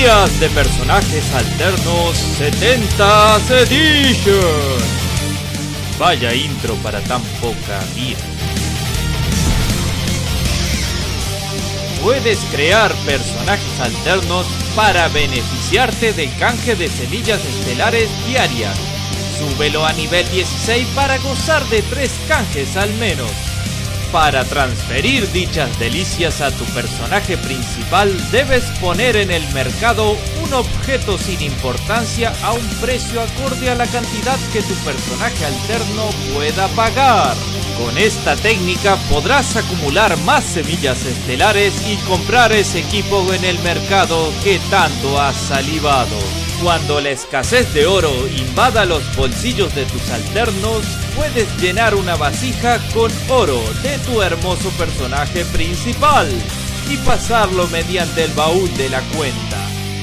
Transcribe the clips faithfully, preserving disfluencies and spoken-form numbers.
Guías de personajes alternos setentas Edition. Vaya intro para tan poca guía. Puedes crear personajes alternos para beneficiarte del canje de semillas estelares diarias. Súbelo a nivel dieciséis para gozar de tres canjes al menos. Para transferir dichas delicias a tu personaje principal, debes poner en el mercado un objeto sin importancia a un precio acorde a la cantidad que tu personaje alterno pueda pagar. Con esta técnica podrás acumular más semillas estelares y comprar ese equipo en el mercado que tanto has salivado. Cuando la escasez de oro invada los bolsillos de tus alternos, puedes llenar una vasija con oro de tu hermoso personaje principal y pasarlo mediante el baúl de la cuenta.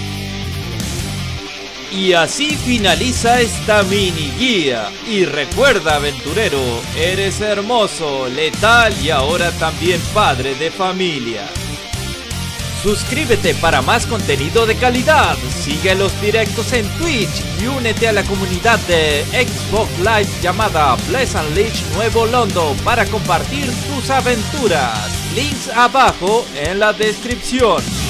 Y así finaliza esta mini guía. Y recuerda, aventurero, eres hermoso, letal y ahora también padre de familia. Suscríbete para más contenido de calidad, sigue los directos en Twitch y únete a la comunidad de Xbox Live llamada Bless Unleash Nuevo London para compartir tus aventuras. Links abajo en la descripción.